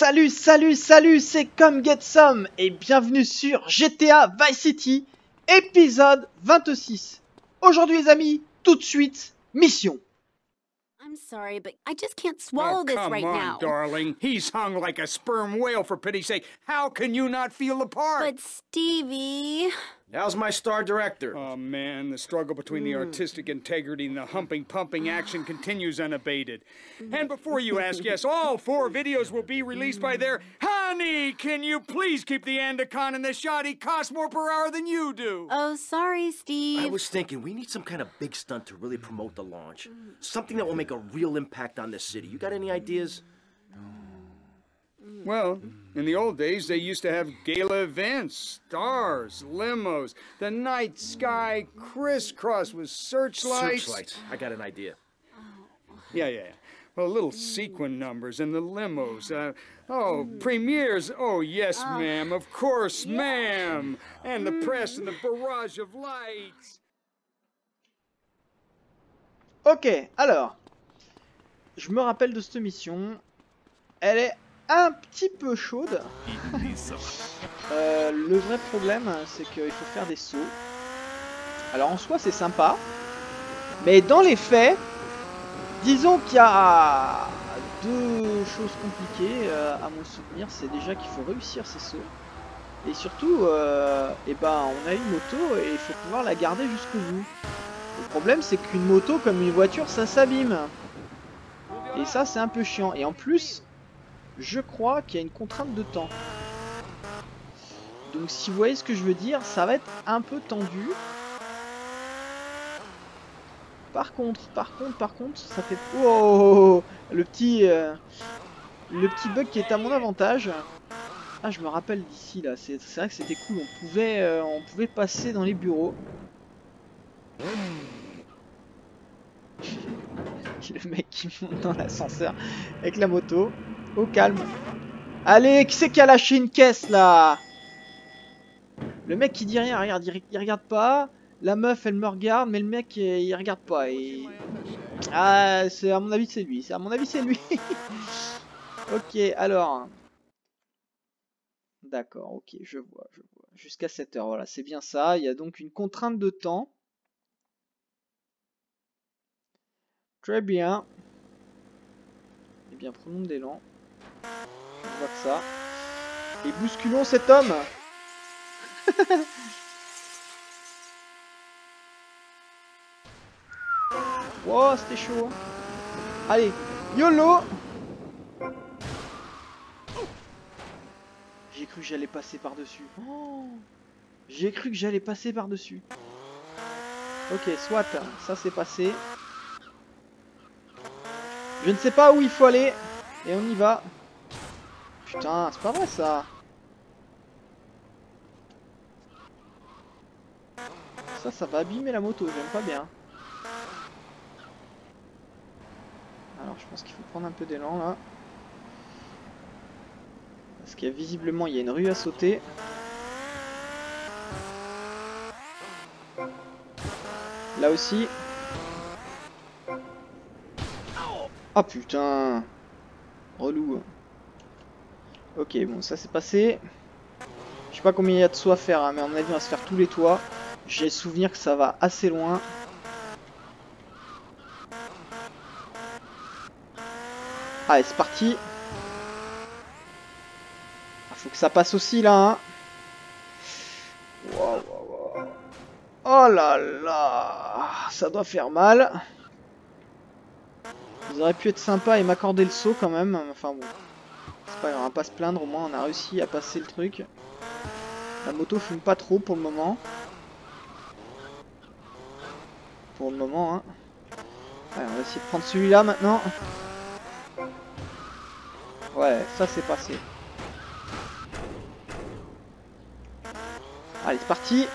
Salut, c'est Come Get Some et bienvenue sur GTA Vice City, épisode 26. Aujourd'hui les amis, tout de suite, mission. I'm sorry, but I just can't swallow this right now. Come on, darling. He's hung like a sperm whale, for pity's sake. How can you not feel the part? But Stevie... How's my star director? Oh, man, the struggle between the artistic integrity and the pumping action continues unabated. And before you ask, yes, all 4 videos will be released by their... Honey, can you please keep the Andacon in the shot? He costs more per hour than you do. Oh, sorry, Steve. I was thinking, we need some kind of big stunt to really promote the launch. Something that will make a real impact on this city. You got any ideas? Well, in the old days, they used to have gala events, stars, limos, the night sky crisscross with searchlights. Searchlights. I got an idea. Yeah. Well, little sequin numbers and the limos. Premieres. Oh, yes, ma'am. Of course, ma'am. And the press and the barrage of lights. Ok, alors, je me rappelle de cette mission, elle est un petit peu chaude. Le vrai problème, c'est qu'il faut faire des sauts. Alors en soi, c'est sympa, mais dans les faits, disons qu'il y a 2 choses compliquées à mon souvenir. C'est déjà qu'il faut réussir ces sauts, et surtout, on a une moto et il faut pouvoir la garder jusqu'au bout. Le problème, c'est qu'une moto, comme une voiture, ça s'abîme. Et ça, c'est un peu chiant. Et en plus, je crois qu'il y a une contrainte de temps. Donc si vous voyez ce que je veux dire, ça va être un peu tendu. Par contre, ça fait... Oh, le petit bug qui est à mon avantage. Ah, je me rappelle d'ici là. C'est vrai que c'était cool. On pouvait passer dans les bureaux. Le mec qui monte dans l'ascenseur avec la moto. Au calme. Allez, qui c'est qui a lâché une caisse là? Le mec qui dit rien, regarde, il regarde pas. La meuf elle me regarde, mais le mec il regarde pas. Et... ah, à mon avis c'est lui. Ok, alors. D'accord, ok, je vois. Jusqu'à 7 h, voilà, c'est bien ça. Il y a donc une contrainte de temps. Très bien. Eh bien, prenons de l'élan. On voit que ça. Et bousculons cet homme. Wow, c'était chaud. Allez, YOLO. J'ai cru que j'allais passer par-dessus. Oh, j'ai cru que j'allais passer par-dessus. Ok, soit, ça c'est passé. Je ne sais pas où il faut aller. Et on y va. Putain, c'est pas vrai ça. Ça va abîmer la moto, j'aime pas bien. Alors je pense qu'il faut prendre un peu d'élan là. Parce qu'il y a visiblement il y a une rue à sauter. Là aussi. Ah putain. Relou. Ok, bon, ça c'est passé. Je sais pas combien il y a de sauts à faire, hein, mais à mon avis on va se faire tous les toits. J'ai le souvenir que ça va assez loin. Allez, c'est parti. Faut que ça passe aussi là. Hein. Wow. Oh là là. Ça doit faire mal. Ils auraient pu être sympas et m'accorder le saut quand même. Enfin bon. C'est pas grave, on va pas se plaindre, au moins on a réussi à passer le truc. La moto fume pas trop pour le moment. Hein. Allez, on va essayer de prendre celui-là maintenant. Ouais, ça c'est passé. Allez, c'est parti.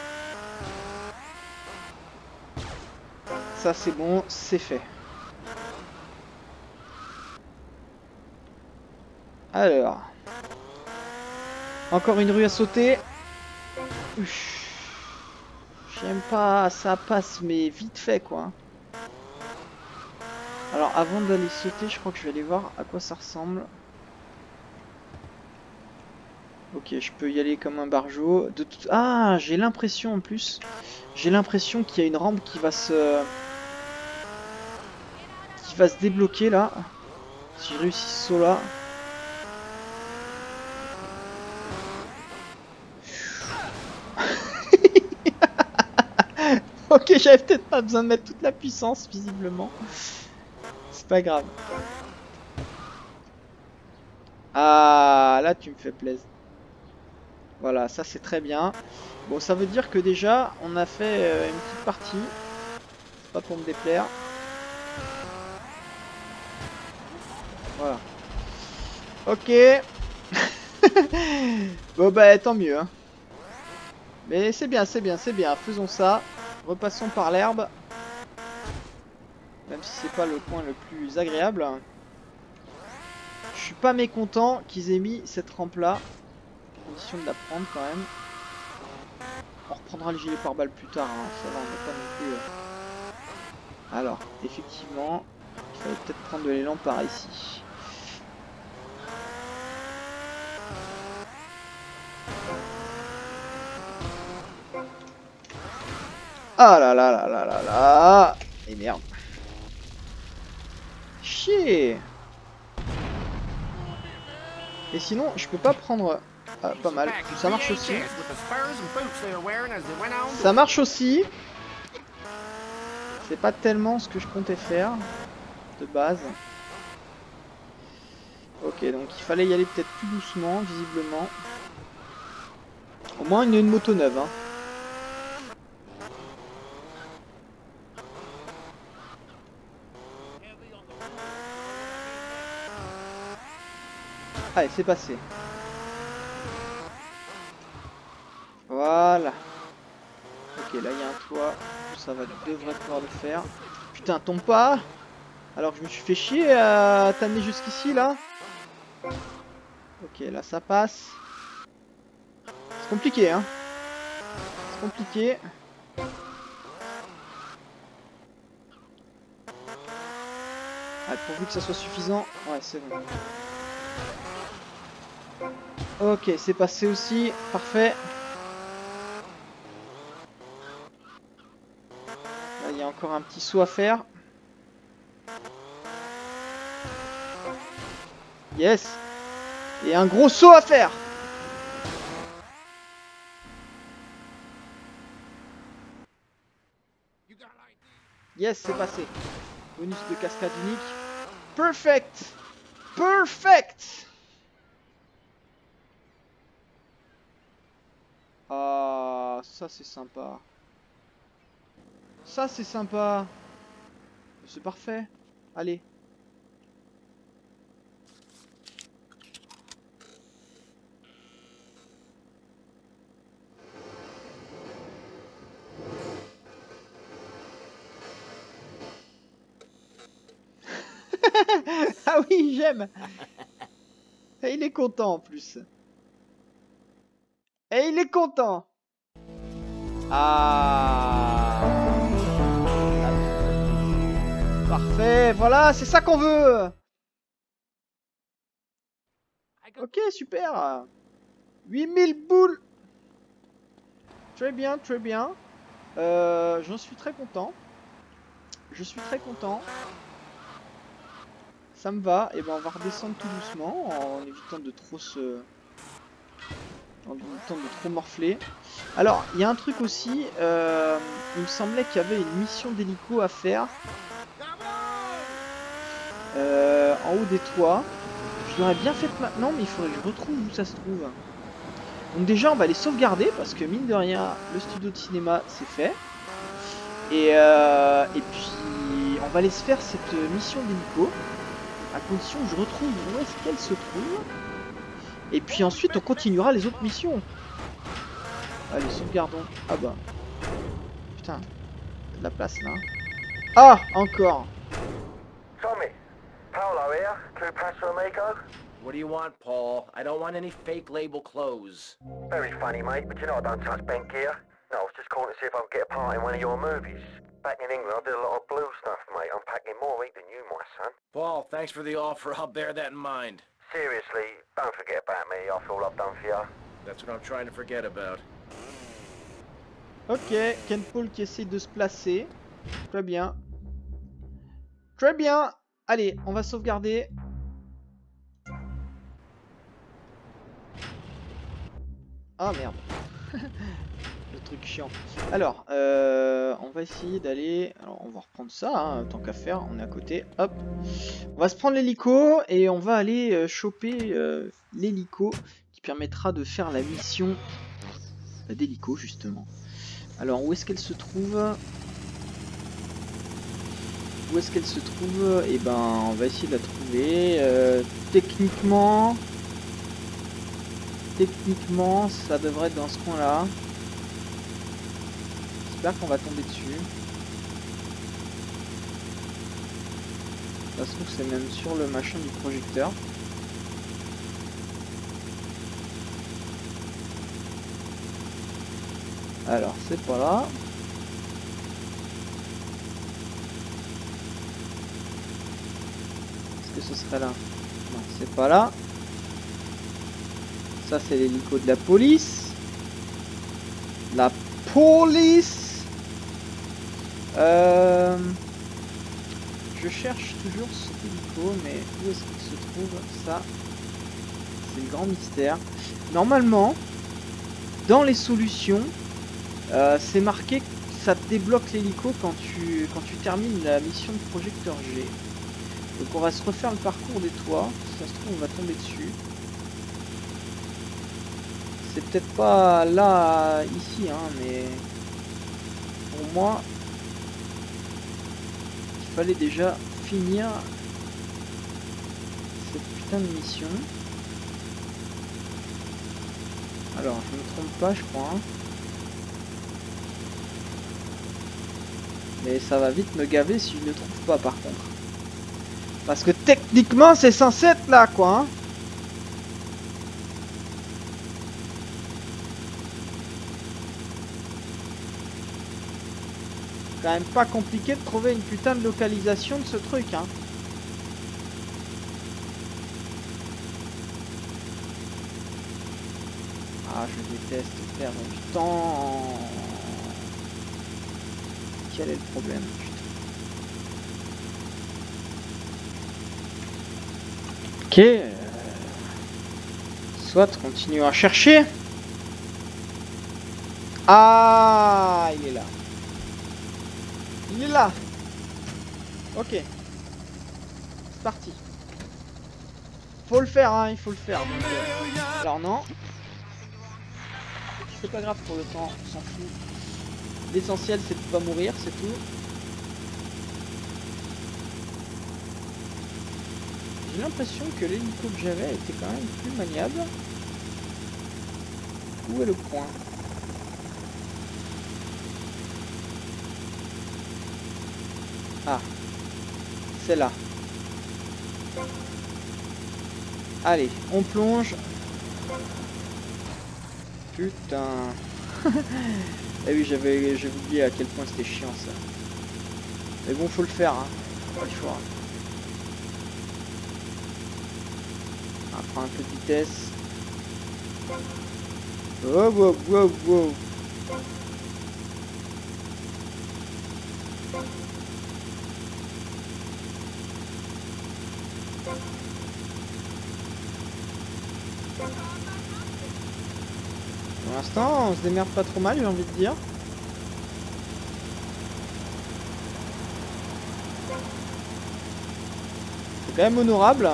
Ça c'est bon, c'est fait. Alors, encore une rue à sauter. J'aime pas, ça passe mais vite fait quoi. Alors avant d'aller sauter, je crois que je vais aller voir à quoi ça ressemble. Ok, je peux y aller comme un barjot. Ah, j'ai l'impression en plus. J'ai l'impression qu'il y a une rampe qui va se débloquer là. Si je réussis ce saut là. Ok, j'avais peut-être pas besoin de mettre toute la puissance visiblement. C'est pas grave. Ah, là tu me fais plaisir. Voilà, ça c'est très bien. Bon, ça veut dire que déjà, on a fait une petite partie. C'est pas pour me déplaire. Voilà. Ok. Bon bah tant mieux. Hein. Mais c'est bien, c'est bien, c'est bien. Faisons ça. Repassons par l'herbe. Même si c'est pas le coin le plus agréable. Je suis pas mécontent qu'ils aient mis cette rampe là. Condition de la prendre quand même. On reprendra le gilet pare-balles plus tard. Hein. Ça va, on n'est pas non plus... Alors, effectivement, il fallait peut-être prendre de l'élan par ici. Ah là là là là là là. Et merde. Chier. Et sinon, je peux pas prendre... Ah, pas mal. Ça marche aussi. Ça marche aussi. C'est pas tellement ce que je comptais faire. De base. Ok, donc il fallait y aller peut-être plus doucement, visiblement. Au moins, il y a une moto neuve. Hein. Allez, c'est passé. Voilà. Ok, là il y a un toit. Ça devrait pouvoir le faire. Putain, tombe pas. Alors je me suis fait chier à t'amener jusqu'ici là. Ok, là ça passe. C'est compliqué, hein. C'est compliqué. Ah, pourvu que ça soit suffisant. Ouais, c'est bon. Ok, c'est passé aussi. Parfait. Là, il y a encore un petit saut à faire. Yes. Et un gros saut à faire. Yes, c'est passé. Bonus de cascade unique. Perfect. Perfect. Ah, ça c'est sympa. Ça c'est sympa. C'est parfait. Allez. Ah oui, j'aime. Et il est content en plus. Et il est content. Ah. Parfait, voilà, c'est ça qu'on veut. Ok, super. 8000 boules. Très bien, très bien. J'en suis très content. Je suis très content. Ça me va. Et ben on va redescendre tout doucement en évitant de trop se... En évitant de trop morfler. Alors, il y a un truc aussi. Il me semblait qu'il y avait une mission d'hélico à faire. En haut des toits. Je l'aurais bien fait maintenant, mais il faudrait que je retrouve où ça se trouve. Donc déjà, on va les sauvegarder, parce que mine de rien, le studio de cinéma, c'est fait. Et puis, on va aller se faire cette mission d'hélico, à condition que je retrouve où est-ce qu'elle se trouve. Et puis ensuite, on continuera les autres missions. Allez, sauvegardons. Ah bah. Putain, de la place là. Ah, encore. Tommy, Paolo here, True Pastor Amico. What do you want, Paul? I don't want any fake label clothes. Very funny, mate, but you know I don't touch bank gear. No, I was just calling to see if I could get a part in one of your movies. Back in England, I did a lot of blue stuff, mate. I'm packing more heat than you, my son. Paul, thanks for the offer. I'll bear that in mind. Seriously, don't forget about me after all I've done for you. That's what I'm trying to forget about. Ok, Ken Paul qui essaie de se placer. Très bien. Très bien. Allez, on va sauvegarder. Ah merde. Le truc chiant. Alors, on va essayer d'aller... Alors, on va reprendre ça, hein, tant qu'à faire. On est à côté. Hop. On va se prendre l'hélico et on va aller choper l'hélico qui permettra de faire la mission d'hélico, justement. Alors, où est-ce qu'elle se trouve? Où est-ce qu'elle se trouve? Eh ben, on va essayer de la trouver. Techniquement, ça devrait être dans ce coin-là. J'espère qu'on va tomber dessus. Ça se trouve, c'est même sur le machin du projecteur. Alors, c'est pas là. Est-ce que ce serait là? Non, c'est pas là. Ça, c'est l'hélico de la police. La police. Je cherche toujours ce hélico, mais où est-ce qu'il se trouve? Ça, c'est le grand mystère. Normalement, dans les solutions, c'est marqué que ça te débloque l'hélico quand tu termines la mission de projecteur G. Donc on va se refaire le parcours des toits. Si ça se trouve, on va tomber dessus. C'est peut-être pas là, ici, hein, mais pour moi, il fallait déjà finir cette putain de mission. Alors, je me trompe pas, je crois. Hein. Mais ça va vite me gaver si je ne le trouve pas, par contre. Parce que techniquement, c'est censé être là, quoi. Hein. Quand même pas compliqué de trouver une putain de localisation de ce truc, hein. Ah, je déteste perdre du temps. Quel est le problème? Ok. Soit continue à chercher. Ah, il est là. Il est là. Ok. C'est parti. Faut le faire, hein, il faut le faire. Donc, alors non. C'est pas grave pour le temps, on s'en fout. L'essentiel c'est de pas mourir, c'est tout. J'ai l'impression que l'hélico que j'avais était quand même plus maniable. Où est le point? Ah, c'est là. Allez, on plonge. Putain. Eh oui, j'avais oublié à quel point c'était chiant ça. Mais bon, faut le faire, hein. Pas le choix. On va prendre un peu de vitesse. Oh, wow, wow, wow. Pour l'instant, on se démerde pas trop mal, j'ai envie de dire. C'est quand même honorable.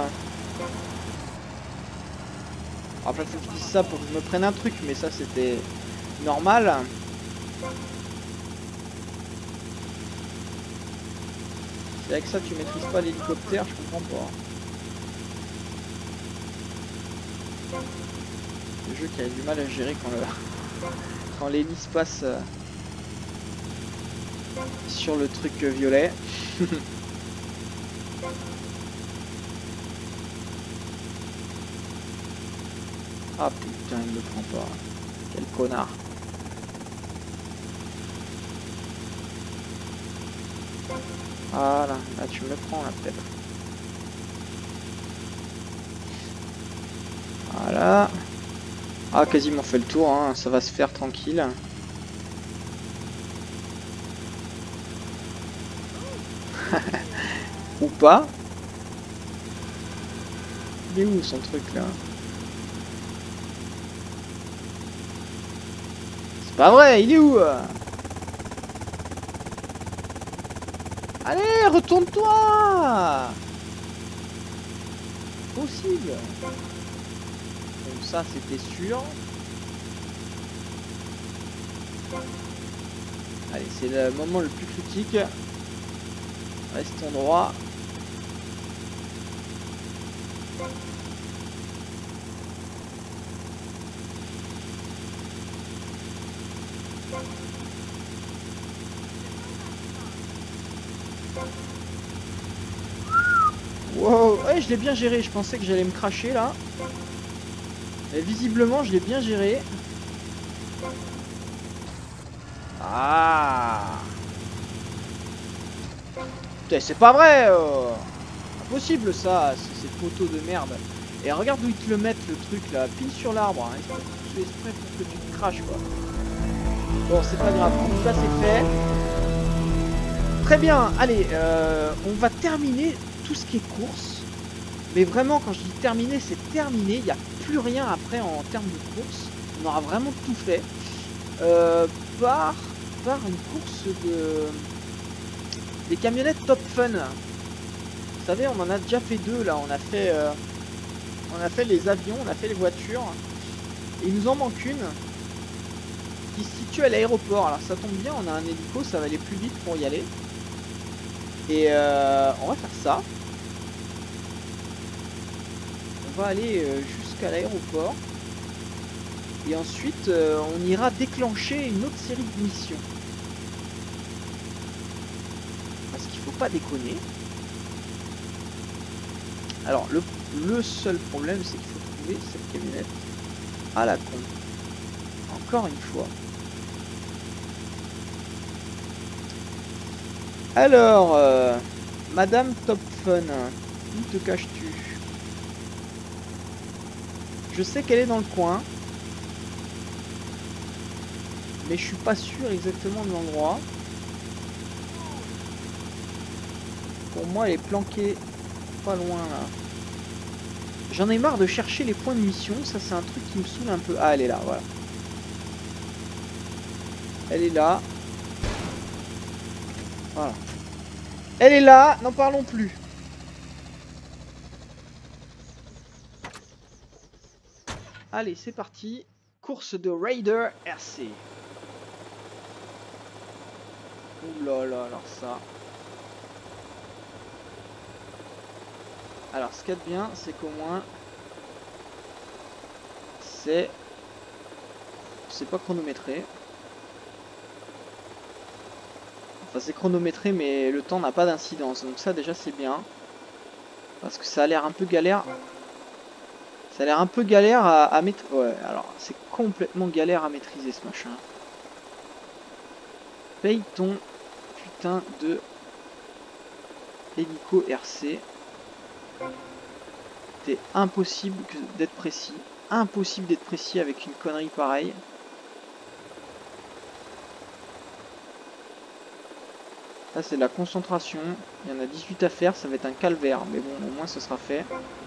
Après, faut que je dise ça pour que je me prenne un truc, mais ça c'était normal. C'est avec ça que tu maîtrises pas l'hélicoptère, je comprends pas. Le jeu qui a du mal à gérer quand l'hélice passe sur le truc violet. Ah putain, il me prend pas. Quel connard. Voilà, là tu me prends là peut-être. Voilà. Ah, quasiment fait le tour, hein. Ça va se faire tranquille. Ou pas. Il est où son truc là? C'est pas vrai, il est où? Allez, retourne-toi! Possible. Comme ça, c'était sûr. Allez, c'est le moment le plus critique. Restons droit. Wow, ouais, je l'ai bien géré. Je pensais que j'allais me cracher là. Mais visiblement, je l'ai bien géré. Ah! Putain, c'est pas vrai! Impossible ça, cette photo de merde. Et regarde où ils te le mettent le truc là, pile sur l'arbre. Hein. Ils font exprès pour que tu te craches quoi. Bon, c'est pas grave. En tout cas, c'est fait. Très bien. Allez, on va terminer tout ce qui est course. Mais vraiment, quand je dis terminer, c'est terminé. Il n'y a plus rien après en termes de course. On aura vraiment tout fait. Par une course des camionnettes Top Fun. Vous savez, on en a déjà fait deux là. On a fait les avions, on a fait les voitures. Et il nous en manque une qui se situe à l'aéroport. Alors ça tombe bien, on a un hélico, ça va aller plus vite pour y aller. Et on va faire ça. On va aller jusqu'à l'aéroport. Et ensuite, on ira déclencher une autre série de missions. Parce qu'il faut pas déconner. Alors, le seul problème, c'est qu'il faut trouver cette camionnette à la con. Encore une fois. Alors, Madame Top Fun, où te caches-tu? Je sais qu'elle est dans le coin. Mais je suis pas sûr exactement de l'endroit. Pour moi, elle est planquée pas loin là. J'en ai marre de chercher les points de mission. Ça, c'est un truc qui me saoule un peu. Ah, elle est là, voilà. Elle est là. Voilà. Elle est là, n'en parlons plus. Allez, c'est parti. Course de Raider RC. Ouh là là, alors ça. Alors, ce qu'il y a de bien, c'est qu'au moins, c'est pas chronométré. Enfin, c'est chronométré, mais le temps n'a pas d'incidence. Donc ça, déjà, c'est bien. Parce que ça a l'air un peu galère. Ça a l'air un peu galère à maîtriser. Ouais, alors, c'est complètement galère à maîtriser, ce machin. Paye ton putain de hélico RC. C'est impossible d'être précis. Impossible d'être précis avec une connerie pareille. Là, c'est de la concentration. Il y en a 18 à faire. Ça va être un calvaire. Mais bon, au moins, ça sera fait.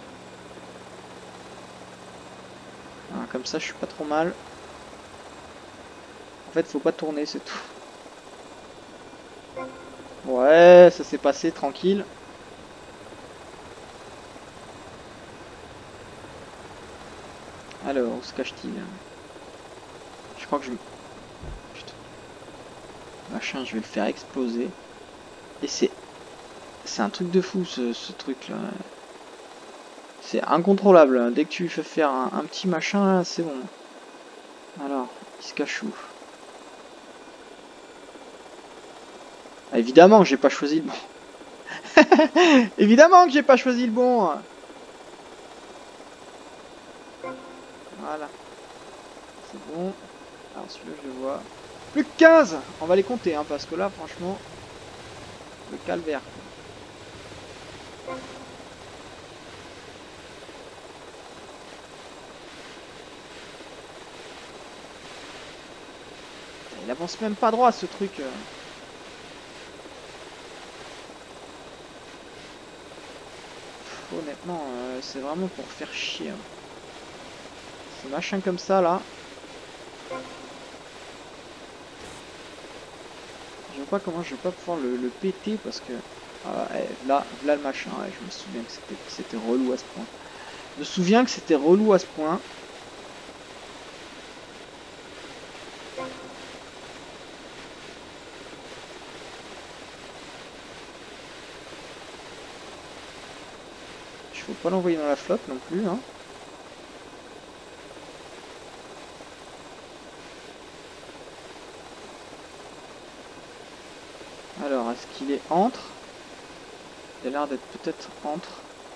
Ah, comme ça, je suis pas trop mal. En fait, faut pas tourner, c'est tout. Ouais, ça s'est passé tranquille. Alors, où se cache-t-il? Je crois que je... Putain. Machin, je vais le faire exploser. Et c'est un truc de fou, ce truc-là. C'est incontrôlable. Dès que tu lui fais faire un petit machin, là, c'est bon. Alors, il se cache où? Ah, évidemment que j'ai pas choisi le bon. Évidemment que j'ai pas choisi le bon. Voilà. C'est bon. Alors celui-là je le vois. Plus que 15. On va les compter hein, parce que là franchement le calvaire. Il avance même pas droit ce truc. Honnêtement, c'est vraiment pour faire chier. Hein. Ces machins comme ça là. Je vois pas comment je vais pas pouvoir le péter parce que là le machin. Ouais, je me souviens que c'était relou à ce point. Je me souviens que c'était relou à ce point. Faut pas l'envoyer dans la flotte non plus. Hein. Alors, est-ce qu'il est entre? Il a l'air d'être peut-être entre.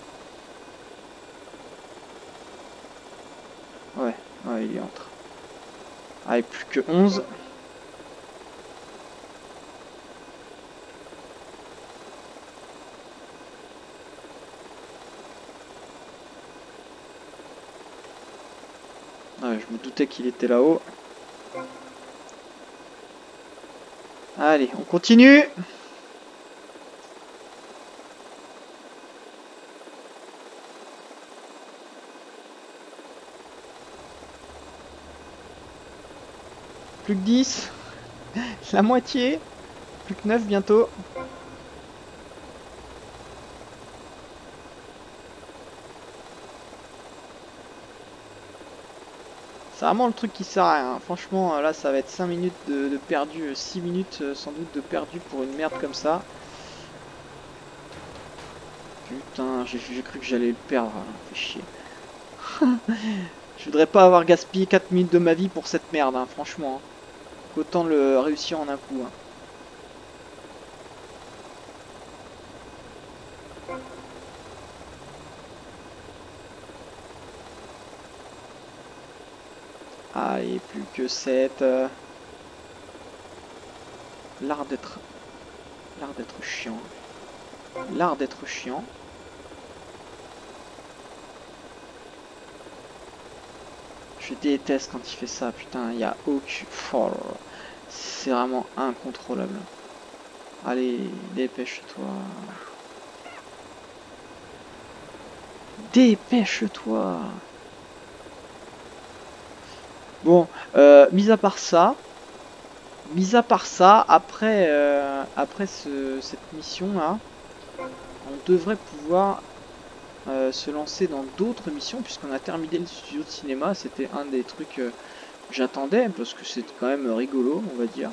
Ouais, il est entre. Ah, et plus que 11. Ouais, je me doutais qu'il était là-haut. Allez, on continue. Plus que 10. La moitié. Plus que 9 bientôt. C'est vraiment le truc qui sert à rien. Franchement, là, ça va être 5 minutes de perdu. 6 minutes sans doute de perdu pour une merde comme ça. Putain, j'ai cru que j'allais le perdre. Fait chier. Je voudrais pas avoir gaspillé 4 minutes de ma vie pour cette merde, hein, franchement. Autant le réussir en un coup. Hein. Allez, plus que 7. L'art d'être chiant. L'art d'être chiant. Je déteste quand il fait ça, putain, il y a aucun... Oh, c'est vraiment incontrôlable. Allez, dépêche-toi. Dépêche-toi. Bon, mis à part ça, après, cette mission-là, on devrait pouvoir se lancer dans d'autres missions, puisqu'on a terminé le studio de cinéma. C'était un des trucs que j'attendais, parce que c'est quand même rigolo, on va dire.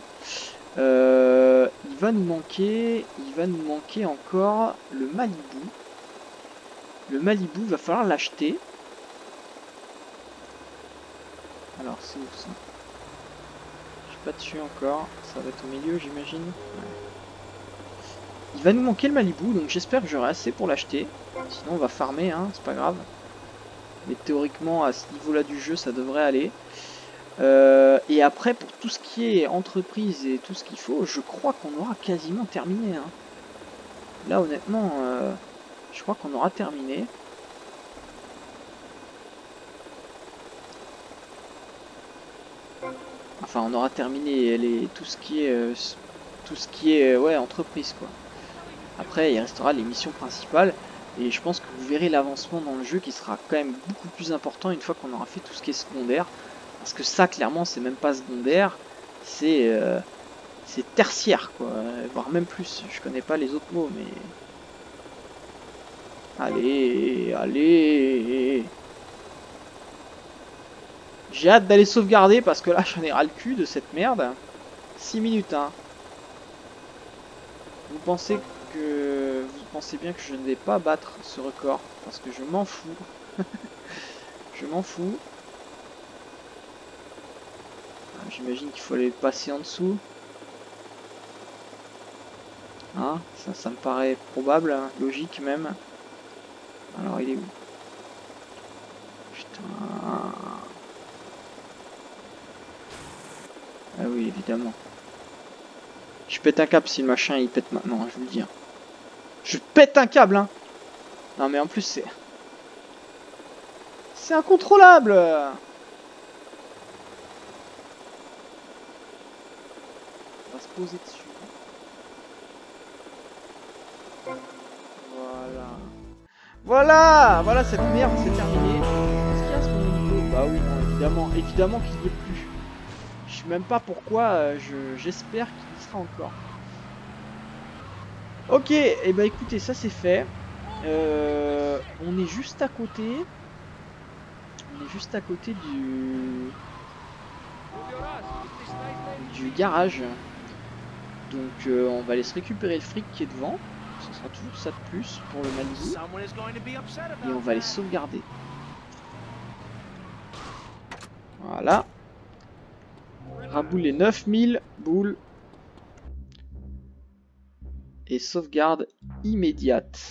Il va nous manquer encore le Malibu. Le Malibu, va falloir l'acheter. Alors, c'est où ça? Je suis pas dessus encore. Ça va être au milieu, j'imagine. Ouais. Il va nous manquer le Malibu, donc j'espère que j'aurai assez pour l'acheter. Sinon, on va farmer, hein, c'est pas grave. Mais théoriquement, à ce niveau-là du jeu, ça devrait aller. Et après, pour tout ce qui est entreprise et tout ce qu'il faut, je crois qu'on aura quasiment terminé. Hein. Là, honnêtement, je crois qu'on aura terminé. Enfin, on aura terminé tout ce qui est ouais, entreprise, quoi. Après, il restera les missions principales. Et je pense que vous verrez l'avancement dans le jeu qui sera quand même beaucoup plus important une fois qu'on aura fait tout ce qui est secondaire. Parce que ça, clairement, c'est même pas secondaire. C'est tertiaire, quoi. Voire même plus. Je connais pas les autres mots, mais... Allez. J'ai hâte d'aller sauvegarder parce que là, j'en ai ras le cul de cette merde. 6 minutes, hein. Vous pensez bien que je ne vais pas battre ce record parce que je m'en fous. Je m'en fous. J'imagine qu'il faut aller passer en dessous. Hein, ça me paraît probable, hein, logique même. Alors il est où? Putain. Ah oui, évidemment. Je pète un câble si le machin il pète maintenant, je vous le dis. Je pète un câble, hein. Non mais en plus c'est... C'est incontrôlable. poser dessus. Voilà. Voilà, cette merde, c'est terminé. Est-ce qu'il reste mon hélico? Bah oui, non, évidemment qu'il n'y est plus. Je sais même pas pourquoi, j'espère qu'il y sera encore. Ok, et bah écoutez, ça c'est fait. On est juste à côté. On est juste à côté du garage. Donc on va aller se récupérer le fric qui est devant. Ce sera toujours ça de plus pour le Malibu. Et on va aller sauvegarder. Voilà. Raboule les 9000 boules. Et sauvegarde immédiate.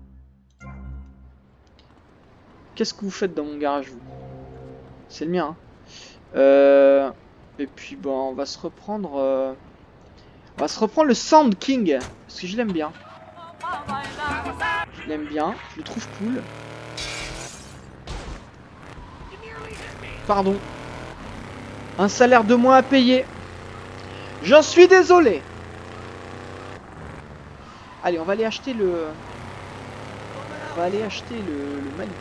Qu'est-ce que vous faites dans mon garage, vous? C'est le mien. Hein. Et puis bon, on va se reprendre. On va se reprendre le Sand King parce que je l'aime bien. Je l'aime bien. Je le trouve cool. Pardon. Un salaire de moins à payer. J'en suis désolé. Allez, on va aller acheter le. On va aller acheter le Malibu.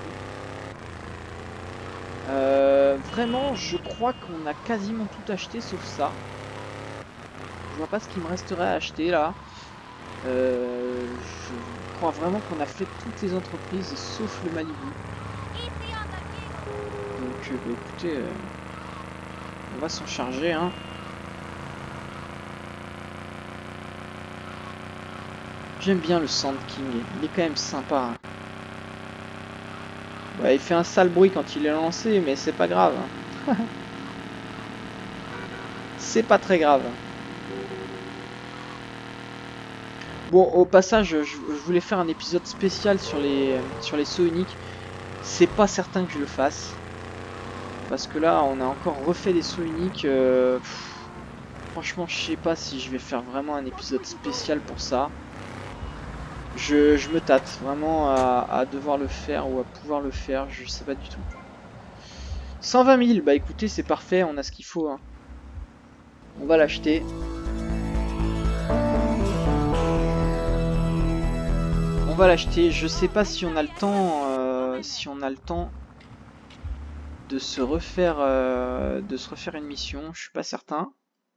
Vraiment, je crois qu'on a quasiment tout acheté sauf ça. Je vois pas ce qu'il me resterait à acheter là. Je crois vraiment qu'on a fait toutes les entreprises sauf le Malibu. Donc, bah, écoutez, on va s'en charger, hein. J'aime bien le Sand King, il est quand même sympa. Hein. Ouais, il fait un sale bruit quand il est lancé, mais c'est pas grave. Hein. C'est pas très grave. Bon, au passage, je voulais faire un épisode spécial sur les sauts uniques. C'est pas certain que je le fasse. Parce que là, on a encore refait des sauts uniques. Franchement, je sais pas si je vais faire vraiment un épisode spécial pour ça. Je me tâte vraiment à devoir le faire ou à pouvoir le faire, je sais pas du tout. 120 000, bah écoutez, c'est parfait, on a ce qu'il faut. Hein. On va l'acheter. On va l'acheter, je sais pas si on a le temps, de se refaire une mission, je suis pas certain.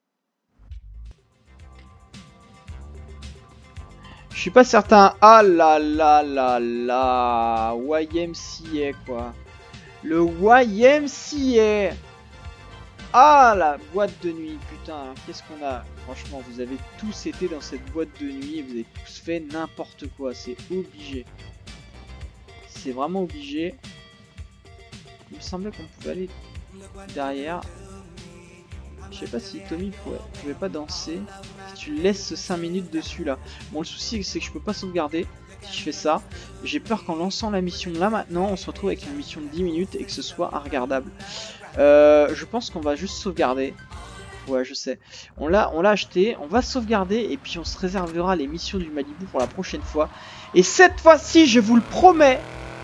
Je suis pas certain. Ah là là là là. YMCA quoi. Le YMCA. Ah la boîte de nuit. Putain, qu'est-ce qu'on a. Franchement, vous avez tous été dans cette boîte de nuit et vous avez tous fait n'importe quoi. C'est obligé. C'est vraiment obligé. Il me semblait qu'on pouvait aller derrière. Je sais pas si Tommy pouvait pas danser. Si tu laisses 5 minutes dessus là. Bon, le souci c'est que je peux pas sauvegarder si je fais ça. J'ai peur qu'en lançant la mission là maintenant, on se retrouve avec une mission de 10 minutes et que ce soit regardable. Je pense qu'on va juste sauvegarder. Ouais, je sais. On l'a acheté, on va sauvegarder et puis on se réservera les missions du Malibu pour la prochaine fois. Et cette fois-ci, je vous le promets,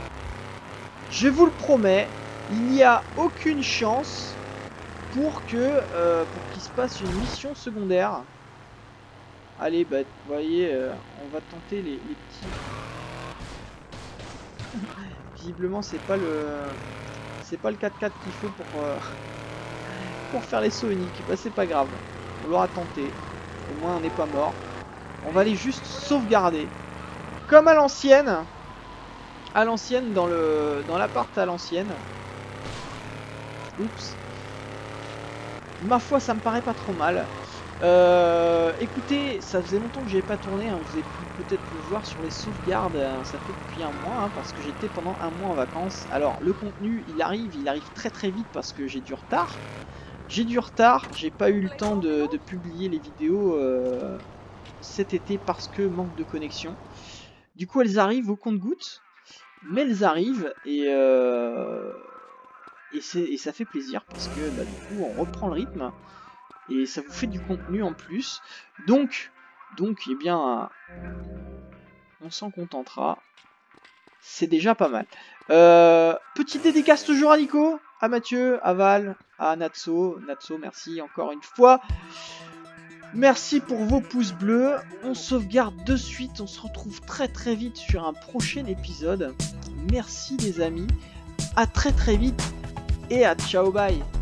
il n'y a aucune chance pour qu'il se passe une mission secondaire. Allez, bah vous voyez, on va tenter les petits. Visiblement, c'est pas le 4x4 qu'il faut pour faire les sauts uniques. Bah c'est pas grave, on l'aura tenté. Au moins on n'est pas mort. On va aller juste sauvegarder, comme à l'ancienne. À l'ancienne, dans l'appart à l'ancienne. Oups. Ma foi, ça me paraît pas trop mal. Écoutez, ça faisait longtemps que j'avais pas tourné, hein. Vous avez pu peut-être le voir sur les sauvegardes, ça fait depuis un mois, hein, parce que j'étais pendant un mois en vacances. Alors le contenu il arrive très très vite parce que j'ai du retard. J'ai pas eu le temps de publier les vidéos cet été parce que manque de connexion. Du coup elles arrivent au compte-gouttes, mais elles arrivent et ça fait plaisir parce que bah, du coup on reprend le rythme. Et ça vous fait du contenu en plus. Donc eh bien, on s'en contentera. C'est déjà pas mal. Petite dédicace toujours à Nico, à Mathieu, à Val, à Natso. Natso, merci encore une fois. Merci pour vos pouces bleus. On sauvegarde de suite. On se retrouve très très vite sur un prochain épisode. Merci les amis. À très très vite. Et à ciao bye.